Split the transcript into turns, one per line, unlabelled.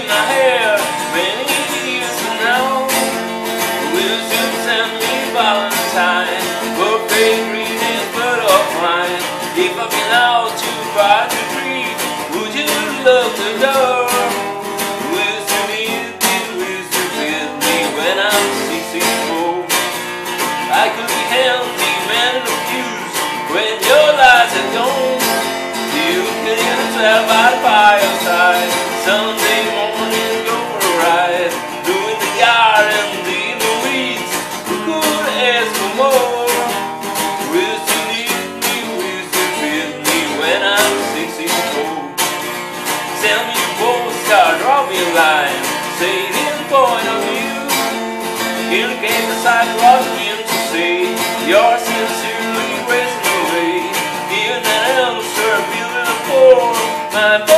my hair many years from now. Will you send me Valentine? Buffet greetings, but offline. If I've been out too far to breathe, would you lock the door? Will you meet me? Will you with me when I'm 64? I could be healthy, man, and abused when your lights are gone. You can yourself by the fireside. Sunday morning, go for a ride. Doing the garden, in the weeds. Who could ask for more? Will you need me? Will you feel me when I'm 64? Send me a postcard, drop me a line. Say it in point of view. Indicate the sidewalk begin to say you're sincerely wasting away. In an answer, feeling poor. My